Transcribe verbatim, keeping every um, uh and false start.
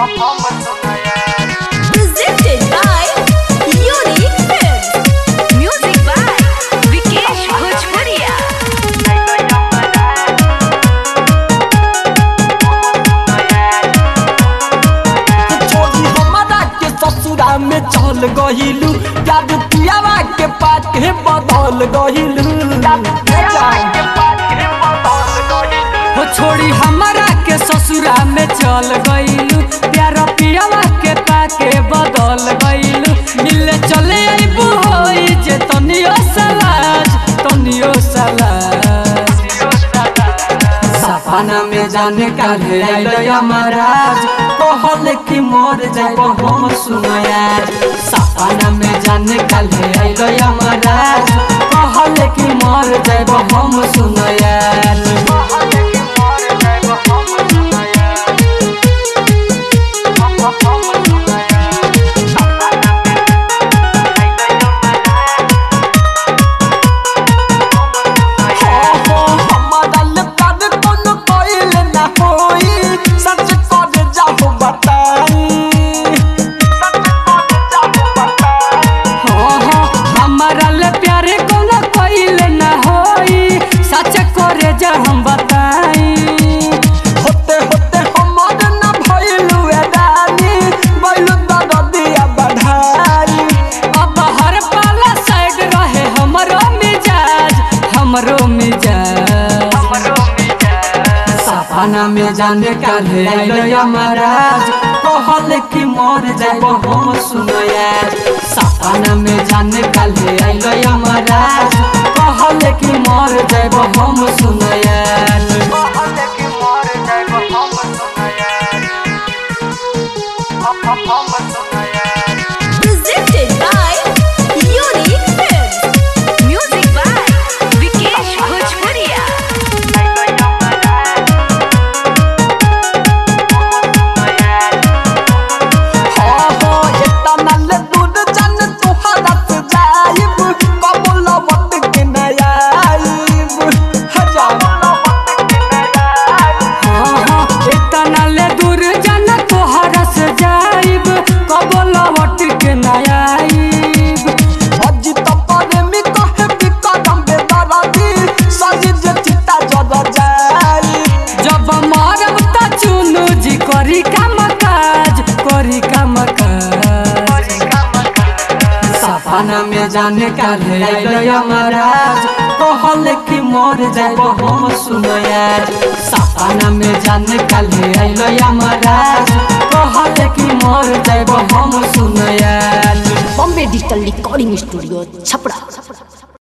Presented by Unique Films. Music by Vikesh Bhojpuria. छोड़ी हमारा के ससुरा में चल गहिलू याद पियावा के पास के बदल गहिलू हो छोड़ी हमारा के ससुरा में चल गइलू प्यार पियावा के पास के बदल गइलू मिले चले आइबू होई जे तनियो सलाज तनियो सलाज सपना में जाने काले आइलो यमराज कहल कि मर जाइब हम सुनया सपना में जाने काले आइलो यमराज कहल कि मर जाइब हम सुनया हम बताई होते होते हमर न भइलू एदानी बैलू दरदिया बढ़ाई अब हर पाला साइड रहे हमरो मिजाज हमरो मिजाज हमरो मिजाज सपना में जाने काले आइलो यमराज कहल कि मर जाइब हम सुनया सपना में जाने काले आइलो यमराज कहल कि मर जाइब हम सुनया Presented by Unique Films. Music by Vikesh Bhojpuria. करी काम काज करी काम काज सपना में जाने काले आइलो यमराज कहल कि मर जाइब हम सुनया सपना में जाने काले आइलो यमराज कहल कि मर जाइब हम सुनया। Bombay digital recording studio Chhapra.